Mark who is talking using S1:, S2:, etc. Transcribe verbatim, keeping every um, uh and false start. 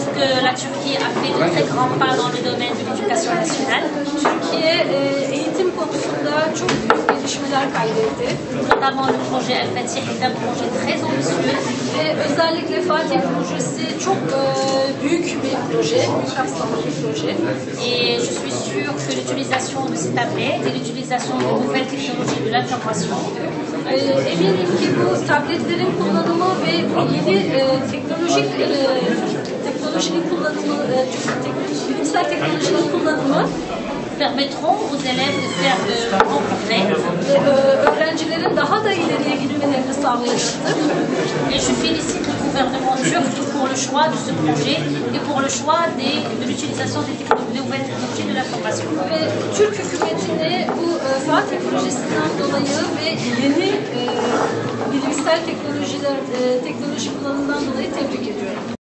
S1: que la Turquie a fait de très grands pas dans le domaine de l'éducation nationale.
S2: Türkiye e, eğitim konusunda çok büyük gelişmeler kaydetti.
S1: Notamment le projet El Fatih est un projet très ambitieux.
S2: Ve özellikle Fatih projesi çok e, büyük bir proje, büyük kapsamlı bir proje.
S1: Et je suis sûre que l'utilisation de ces tablettes et l'utilisation de nouvelles technologies de l'information
S2: E, eminim ki bu tabletlerin kullanımı ve bu yeni e, teknolojik e, teknolojinin kullanımı, e, tek- bilimsel teknolojinin kullanımı
S1: permettront aux élèves de faire de grands progrès.
S2: ve e, öğrencilerin daha da ileriye gitmelerini sağlayacaktır.
S1: Et je félicite le gouvernement turc pour le choix de ce projet et pour le choix des, de l'utilisation des techno- nouvelles technologies de l'information.
S2: Ve Türk hükümetini bu e, Fatih projesinden dolayı ve yeni e, bilimsel teknolojiler, e, teknoloji kullanımından dolayı tebrik ediyorum.